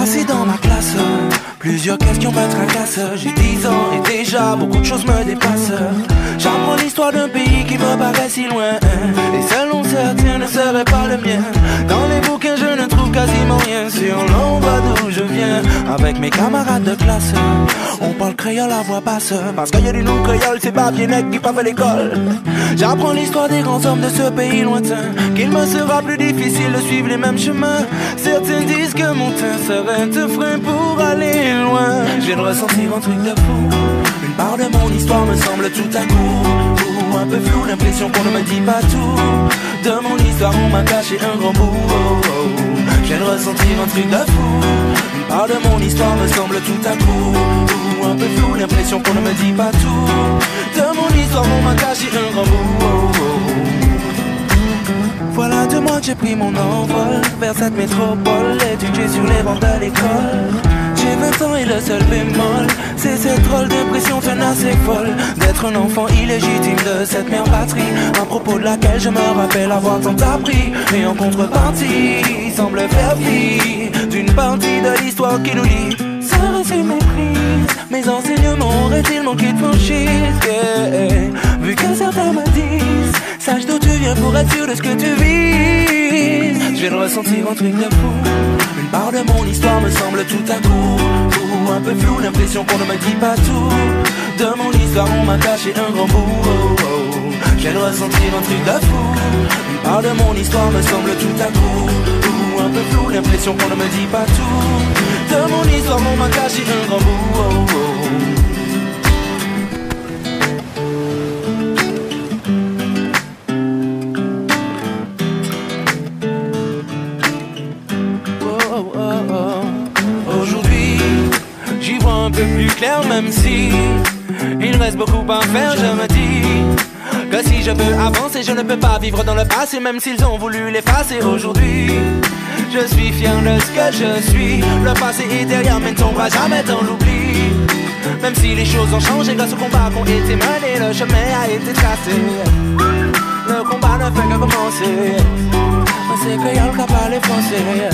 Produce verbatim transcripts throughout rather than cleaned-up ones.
Assis dans ma classe, plusieurs questions me tracassent. J'ai dix ans et déjà beaucoup de choses me dépassent. J'apprends l'histoire d'un pays qui me paraît si loin, et selon certains ne serait pas le mien. Dans les bouquins je ne trouve quasiment rien sur l'endroit d'où je viens. Avec mes camarades de classe, on parle créole à voix basse, parce qu'il y a du nom créole, c'est pas bien nègre qui pas fait l'école. J'apprends l'histoire des grands hommes de ce pays lointain, qu'il me sera plus difficile de suivre les mêmes chemins. Certains disent que mon teint serait un frein pour aller loin. Je viens de ressentir un truc de fou. Une part de mon histoire me semble tout à coup un peu flou, l'impression qu'on ne me dit pas tout. De mon histoire on m'a caché un grand bout. Oh, oh. Je viens de ressentir un truc de fou. Une part de mon histoire me semble tout à coup un peu flou, l'impression qu'on ne me dit pas tout. De mon histoire on m'a caché un grand bout. Oh, oh. Voilà deux mois que j'ai pris mon envol vers cette métropole, étudié sur les bancs de l'école. J'ai vingt ans et le seul bémol, c'est cette drôle d'impression tenace et folle d'être un enfant illégitime de cette mère patrie, à propos de laquelle je me rappelle avoir tant appris. Et en contrepartie, il semble faire fi d'une partie de l'histoire qui nous lie. Serait-ce une méprise? Mes enseignements auraient-ils manqué de franchise? Yeah. Vu que certains me disent, sache d'où tu viens pour être sûr de ce que tu vis. Je viens de ressentir un truc de fou. Une part de mon histoire me semble tout à coup un peu flou, l'impression qu'on ne me dit pas tout. De mon histoire on m'a caché un grand bout. Oh, oh. Je viens de ressentir un truc de fou. Une part de mon histoire me semble tout à coup un peu flou, l'impression qu'on ne me dit pas tout. De mon histoire on m'a caché un grand bout. Oh, oh. Aujourd'hui, j'y vois un peu plus clair, même si il reste beaucoup à faire. Je me dis que si je veux avancer, je ne peux pas vivre dans le passé, même s'ils ont voulu l'effacer. Aujourd'hui, je suis fier de ce que je suis. Le passé est derrière, mais ne tombera jamais dans l'oubli. Même si les choses ont changé grâce aux combats qui ont été menés, le chemin a été tracé. Le combat ne fait que commencer. C'est que y'a le cap à les français.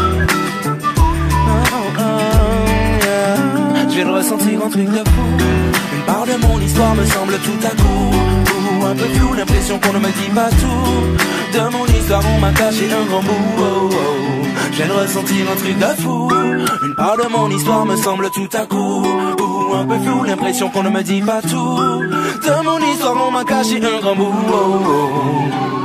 Oh, oh, yeah. Je viens de ressentir un truc de fou. Une part de mon histoire me semble tout à coup un peu flou, l'impression qu'on ne me dit pas tout. De mon histoire on m'a caché un grand bout. Oh, oh. Je viens de ressentir un truc de fou. Une part de mon histoire me semble tout à coup un peu flou, l'impression qu'on ne me dit pas tout. De mon histoire on m'a caché un grand bout. Oh, oh.